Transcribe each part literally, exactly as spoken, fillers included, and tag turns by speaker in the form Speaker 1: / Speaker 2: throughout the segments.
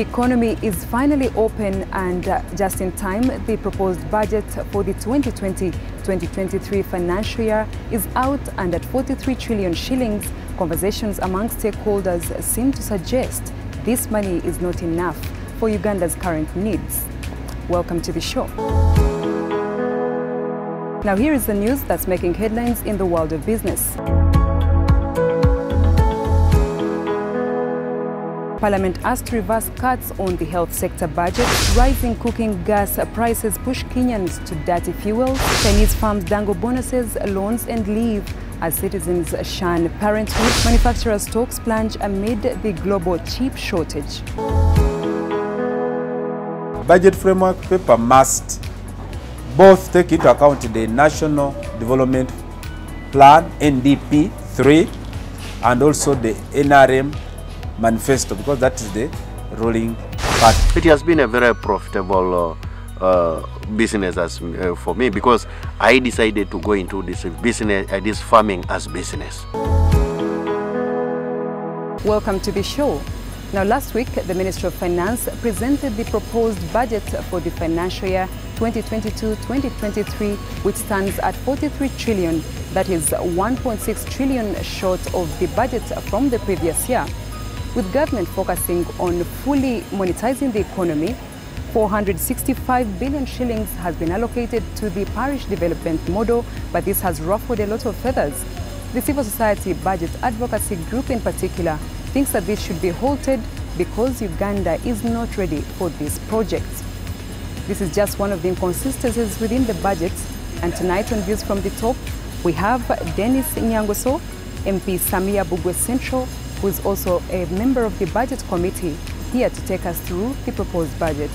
Speaker 1: economy is finally open and uh, just in time. The proposed budget for the twenty twenty to twenty twenty-three financial year is out, and at forty-three trillion shillings, conversations among stakeholders seem to suggest this money is not enough for Uganda's current needs. Welcome to the show. Now here is the news that's making headlines in the world of business. Parliament asked to reverse cuts on the health sector budget. Rising cooking gas prices push Kenyans to dirty fuels. Chinese farms dangle bonuses, loans and leave as citizens shun parenthood. Manufacturers' talks plunge amid the global chip shortage.
Speaker 2: Budget framework paper must both take into account the National Development Plan, N D P three, and also the N R M manifesto, because that is the ruling party.
Speaker 3: It has been a very profitable uh, uh, business as, uh, for me, because I decided to go into this business, uh, this farming as business.
Speaker 1: Welcome to the show. Now, last week, the Ministry of Finance presented the proposed budget for the financial year twenty twenty-two to twenty twenty-three, which stands at forty-three trillion. That is one point six trillion short of the budget from the previous year. With government focusing on fully monetizing the economy, four hundred sixty-five billion shillings has been allocated to the parish development model, but this has ruffled a lot of feathers. The civil society budget advocacy group in particular thinks that this should be halted because Uganda is not ready for this project. This is just one of the inconsistencies within the budget, and tonight on Views from the Top, we have Dennis Nyangoso, M P Samia Bugwe Central, who is also a member of the Budget Committee, here to take us through the proposed budget.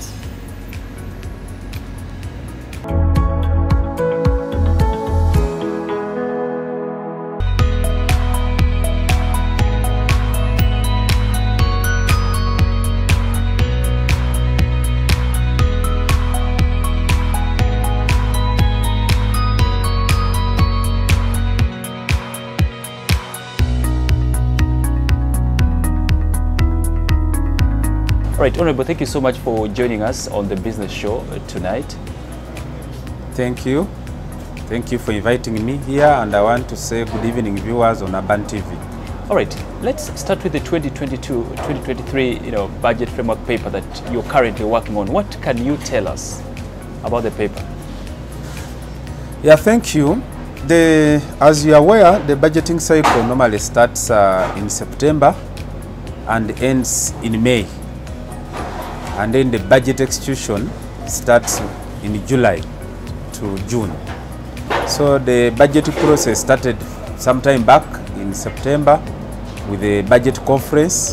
Speaker 4: All right, Honorable, thank you so much for joining us on the business show tonight.
Speaker 2: Thank you. Thank you for inviting me here, and I want to say good evening, viewers on Urban T V.
Speaker 4: All right, let's start with the twenty twenty-two to twenty twenty-three you know, budget framework paper that you're currently working on. What can you tell us about the paper?
Speaker 2: Yeah, thank you. The, as you are aware, the budgeting cycle normally starts uh, in September and ends in May. And then the budget execution starts in July to June. So the budgeting process started sometime back in September with the budget conference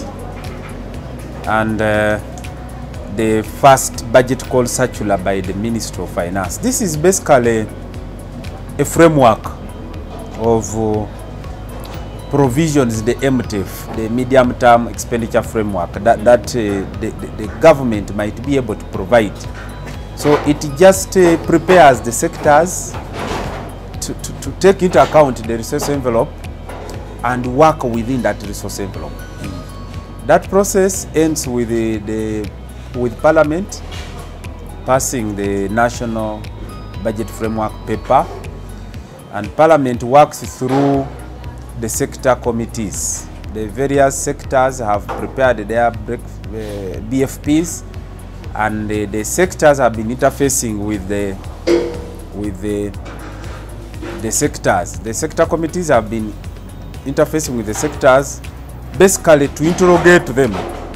Speaker 2: and uh, the first budget call circular by the Ministry of Finance. This is basically a framework of uh, provisions, the M T F, the medium-term expenditure framework that, that uh, the, the, the government might be able to provide. So it just uh, prepares the sectors to, to, to take into account the resource envelope and work within that resource envelope. Mm. That process ends with, the, the, with Parliament passing the National Budget Framework paper, and Parliament works through the sector committees. The various sectors have prepared their B F Ps, and the, the sectors have been interfacing with the with the the sectors. The sector committees have been interfacing with the sectors, basically to interrogate them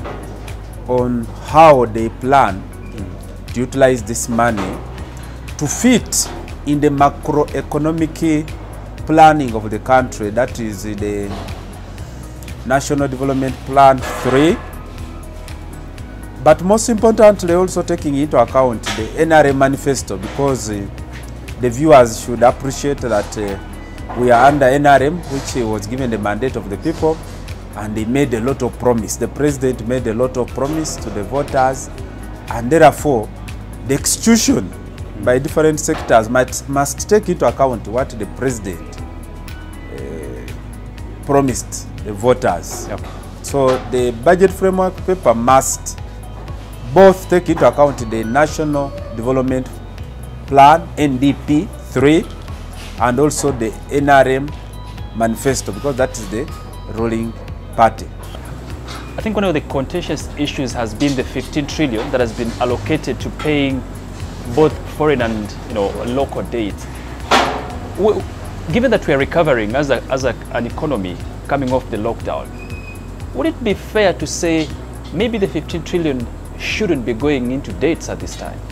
Speaker 2: on how they plan to utilize this money to fit in the macroeconomic planning of the country, that is the National Development Plan three, but most importantly also taking into account the N R M manifesto, because uh, the viewers should appreciate that uh, we are under N R M, which was given the mandate of the people, and they made a lot of promise. The president made a lot of promise to the voters, and therefore the execution by different sectors must, must take into account what the president promised the voters.
Speaker 4: Yep.
Speaker 2: So the budget framework paper must both take into account the National Development Plan, N D P three, and also the N R M manifesto, because that is the ruling party.
Speaker 4: I think one of the contentious issues has been the fifteen trillion that has been allocated to paying both foreign and you know local debt. We, given that we are recovering as, a, as a, an economy coming off the lockdown, would it be fair to say maybe the fifteen trillion shouldn't be going into debts at this time?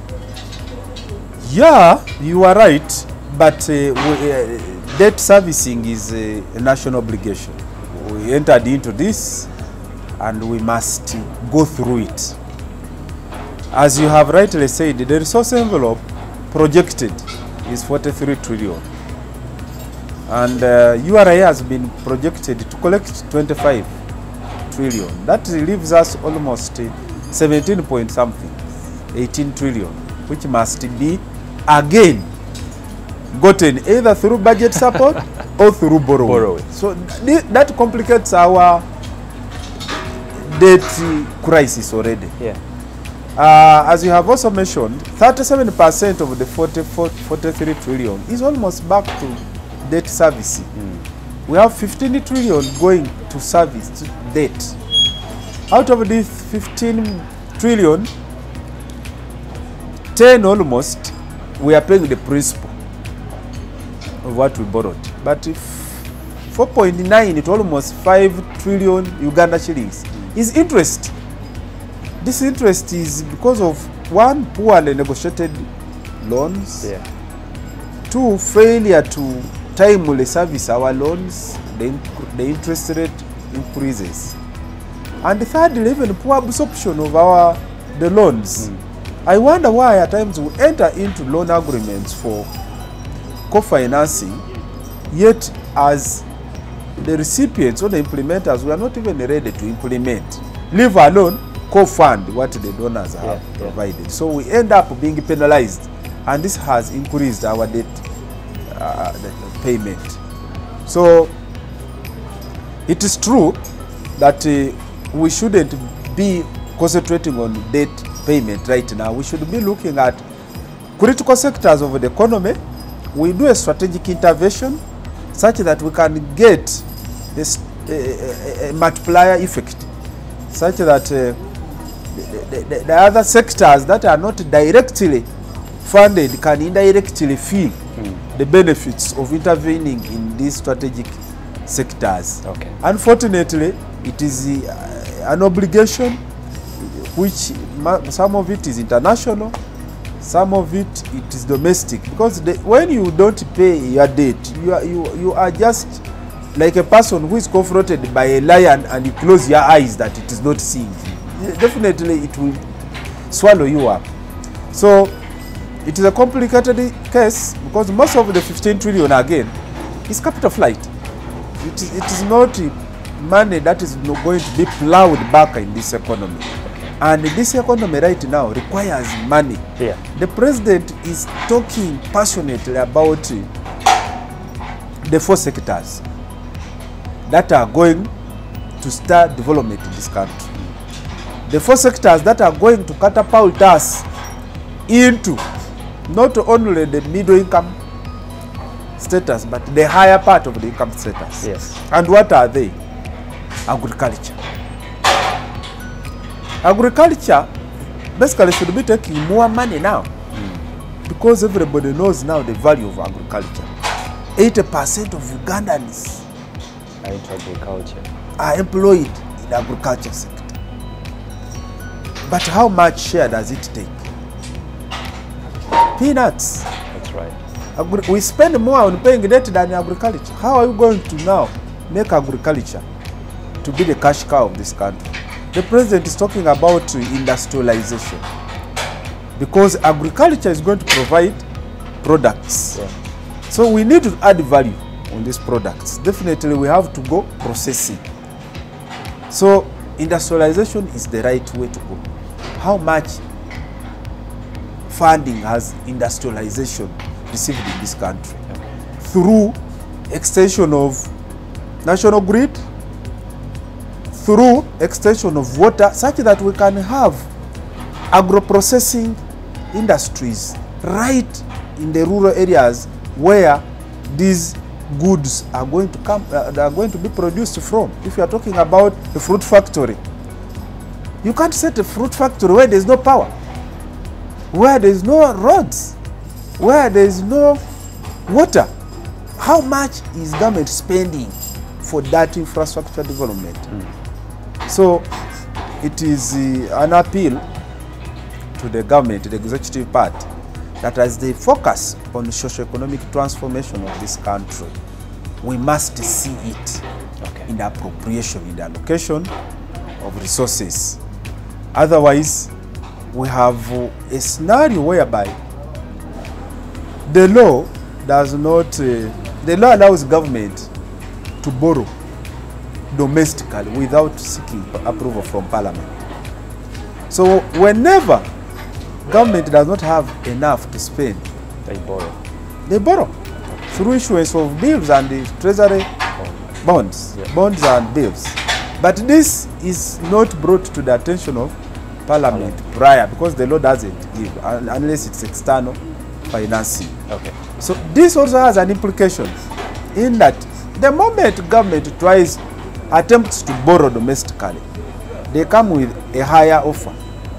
Speaker 2: Yeah, you are right, but uh, we, uh, debt servicing is a, a national obligation. We entered into this and we must go through it. As you have rightly said, the resource envelope projected is forty-three trillion, and uh, U R A has been projected to collect twenty-five trillion. That leaves us almost uh, seventeen point something, eighteen trillion, which must be again gotten either through budget support or through borrowing. borrowing. So th that complicates our debt crisis already.
Speaker 4: Yeah.
Speaker 2: Uh, as you have also mentioned, thirty-seven percent of the forty-four, forty-three trillion is almost back to debt servicing. Mm. We have fifteen trillion going to service debt. Out of this fifteen trillion, ten almost, we are paying the principal of what we borrowed. But if four point nine, it almost five trillion Uganda shillings is interest. This interest is because of one, poorly negotiated loans,
Speaker 4: yeah.
Speaker 2: two, failure to timely service our loans, the, the interest rate increases, and thirdly, even poor absorption of our the loans. Mm. I wonder why at times we enter into loan agreements for co-financing, yet as the recipients or the implementers, we are not even ready to implement, leave alone co-fund what the donors have yeah, provided. Yeah. So we end up being penalized, and this has increased our debt uh, the payment. So it is true that uh, we shouldn't be concentrating on debt payment right now. We should be looking at critical sectors of the economy. We do a strategic intervention such that we can get this, uh, a, a multiplier effect, such that uh, the, the, the other sectors that are not directly funded can indirectly feel mm. the benefits of intervening in these strategic sectors.
Speaker 4: Okay.
Speaker 2: Unfortunately, it is uh, an obligation, which some of it is international, some of it it is domestic. Because the, when you don't pay your debt, you are, you, you are just like a person who is confronted by a lion and you close your eyes that it is not seeing. Definitely it will swallow you up. So it is a complicated case, because most of the fifteen trillion again is capital flight. It is, it is not money that is not going to be plowed back in this economy. And this economy right now requires money.
Speaker 4: Yeah.
Speaker 2: The president is talking passionately about the four sectors that are going to start development in this country. The four sectors that are going to catapult us into not only the middle income status, but the higher part of the income status.
Speaker 4: Yes.
Speaker 2: And what are they? Agriculture. Agriculture basically should be taking more money now, mm. because everybody knows now the value of agriculture. eighty percent of Ugandans
Speaker 4: are into agriculture,
Speaker 2: are employed in the agriculture sector. But how much share does it take? Peanuts.
Speaker 4: That's right.
Speaker 2: Agri we spend more on paying debt than agriculture. How are you going to now make agriculture to be the cash cow of this country? The president is talking about industrialization, because agriculture is going to provide products. Yeah. So we need to add value on these products. Definitely we have to go processing. So industrialization is the right way to go. How much funding has industrialization received in this country? Okay. Through extension of national grid, through extension of water, such that we can have agro-processing industries right in the rural areas where these goods are going to come, uh, are going to be produced from. If you are talking about a fruit factory, you can't set a fruit factory where there is no power, where there is no roads, where there is no water. How much is government spending for that infrastructure development? Mm. So it is uh, an appeal to the government, the executive part, that as they focus on the socio-economic transformation of this country, we must see it okay. in the appropriation, in the allocation of resources. Otherwise, we have uh, a scenario whereby the law does not, uh, the law allows government to borrow domestically without seeking approval from Parliament. So whenever government does not have enough to spend,
Speaker 4: they borrow.
Speaker 2: They borrow through issuance of bills and the treasury bonds, yeah. bonds and bills. But this is not brought to the attention of Parliament okay. prior, because the law doesn't give unless it's external financing. Okay. So this also has an implication in that the moment government tries attempts to borrow domestically, they come with a higher offer.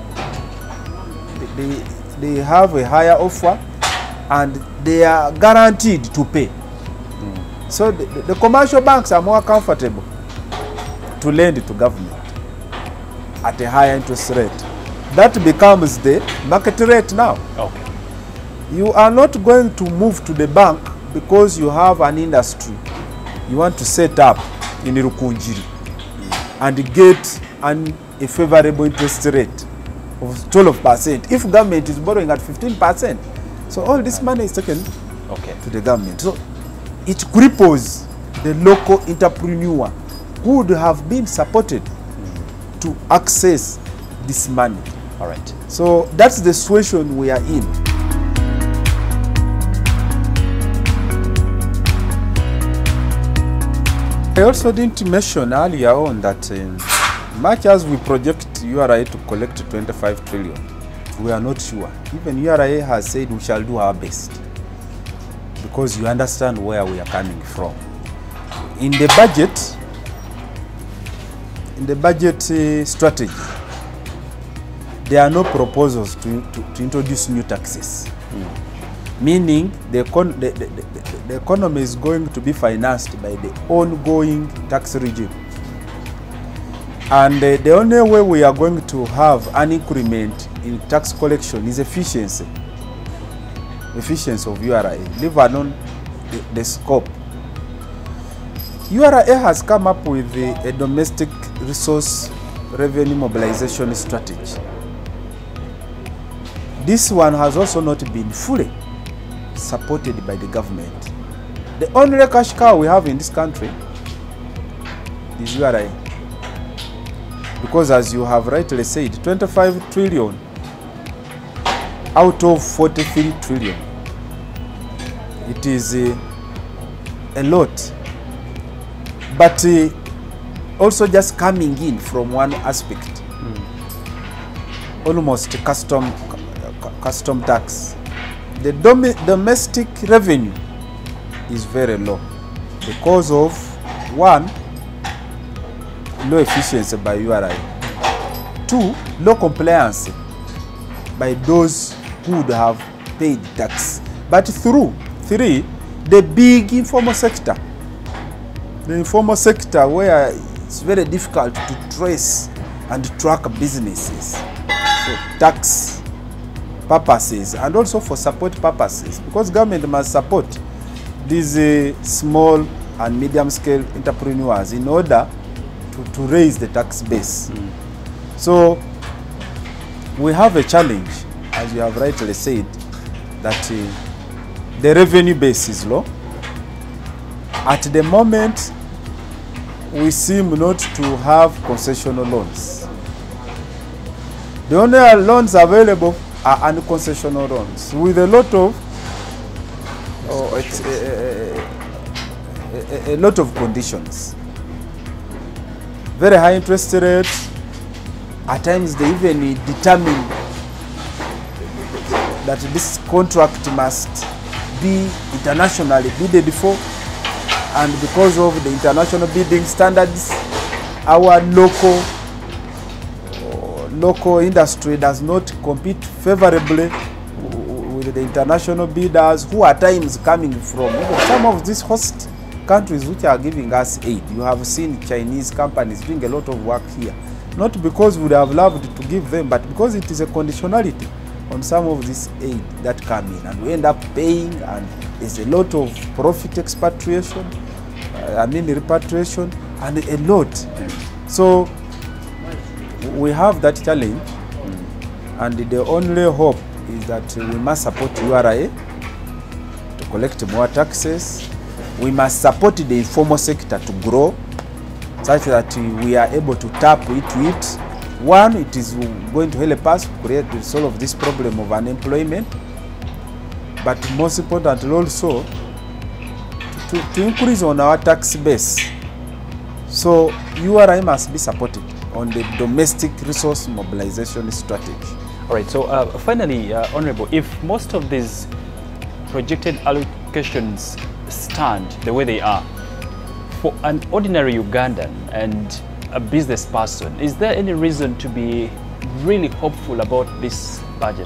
Speaker 2: They, they have a higher offer and they are guaranteed to pay. Mm. So the, the commercial banks are more comfortable to lend to government at a higher interest rate. That becomes the market rate now. Okay. You are not going to move to the bank because you have an industry you want to set up in Rukunjiri mm. and get an, a favorable interest rate of twelve percent if government is borrowing at fifteen percent. So all this money is taken okay. to the government. So it cripples the local entrepreneur who would have been supported mm. to access this money. All right. So that's the situation we are in. I also didn't mention earlier on that um, much as we project U R I to collect twenty-five trillion, we are not sure. Even U R I has said we shall do our best because you understand where we are coming from. In the budget, in the budget uh, strategy, there are no proposals to, to, to introduce new taxes. Mm. Meaning the, econ the, the, the, the economy is going to be financed by the ongoing tax regime. And uh, the only way we are going to have an increment in tax collection is efficiency. Efficiency of U R I, leave alone the, the scope. U R I has come up with the, a domestic resource revenue mobilization strategy. This one has also not been fully supported by the government. The only cash cow we have in this country is U R I. Because as you have rightly said, twenty-five trillion out of forty-three trillion. It is uh, a lot. But uh, also just coming in from one aspect. Mm. Almost custom, custom tax. The dom domestic revenue is very low because of, one, low efficiency by U R I. Two, low compliance by those who would have paid tax. But through, three, the big informal sector. The informal sector where it's very difficult to trace and track businesses. So tax purposes and also for support purposes, because government must support these uh, small and medium scale entrepreneurs in order to, to raise the tax base. Mm. So we have a challenge, as you have rightly said, that uh, the revenue base is low. At the moment, we seem not to have concessional loans. The only loans available are unconcessional loans with a lot of oh, it's a, a, a, a lot of conditions. Very high interest rates. At times they even determine that this contract must be internationally bidded for, and because of the international bidding standards, our local local industry does not compete favorably with the international bidders who are at times coming from some of these host countries which are giving us aid. You have seen Chinese companies doing a lot of work here, not because we would have loved to give them, but because it is a conditionality on some of this aid that come in, and we end up paying, and there's a lot of profit expatriation, uh, I mean repatriation, and a lot. So we have that challenge, and the only hope is that we must support U R A to collect more taxes. We must support the informal sector to grow, such that we are able to tap into it. One, it is going to help us create to solve this problem of unemployment, but most importantly also to, to increase on our tax base. So U R I must be supported on the domestic resource mobilization strategy.
Speaker 4: All right, so uh, finally, uh, Honorable, if most of these projected allocations stand the way they are, for an ordinary Ugandan and a business person, is there any reason to be really hopeful about this budget?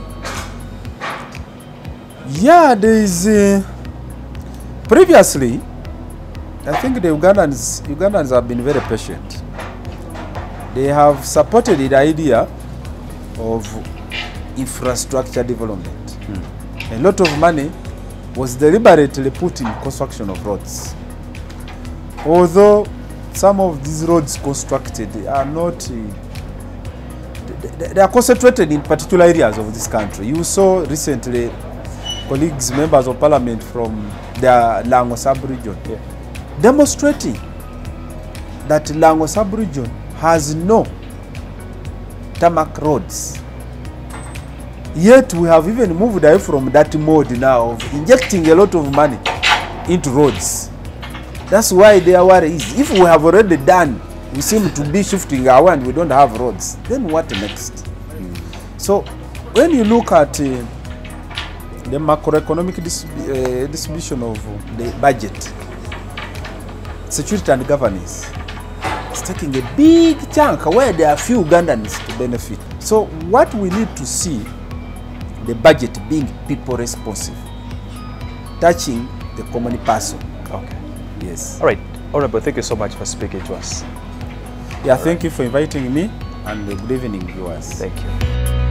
Speaker 2: Yeah, there is. Uh, previously, I think the Ugandans, Ugandans have been very patient. They have supported the idea of infrastructure development. Hmm. A lot of money was deliberately put in construction of roads. Although some of these roads constructed are not, uh, they are concentrated in particular areas of this country. You saw recently colleagues, members of parliament from the Lango sub-region, yeah, demonstrating that Lango sub-region has no tarmac roads. Yet we have even moved away from that mode now of injecting a lot of money into roads. That's why their worry is, if we have already done, we seem to be shifting our way and we don't have roads, then what next? Mm. So when you look at uh, the macroeconomic dis uh, distribution of the budget, security and governance, it's taking a big chunk where there are few Ugandans to benefit. So what we need to see, the budget being people responsive, touching the common person.
Speaker 4: Okay.
Speaker 2: Yes.
Speaker 4: All right. Honorable, thank you so much for speaking to us.
Speaker 2: Yeah, thank you for inviting me, and good evening, viewers.
Speaker 4: Thank you.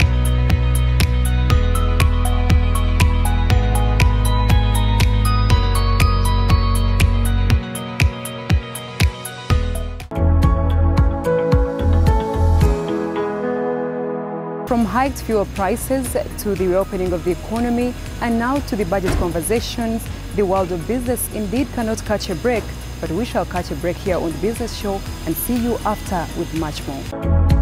Speaker 1: From hiked fuel prices to the reopening of the economy and now to the budget conversations, the world of business indeed cannot catch a break, but we shall catch a break here on The Business Show and see you after with much more.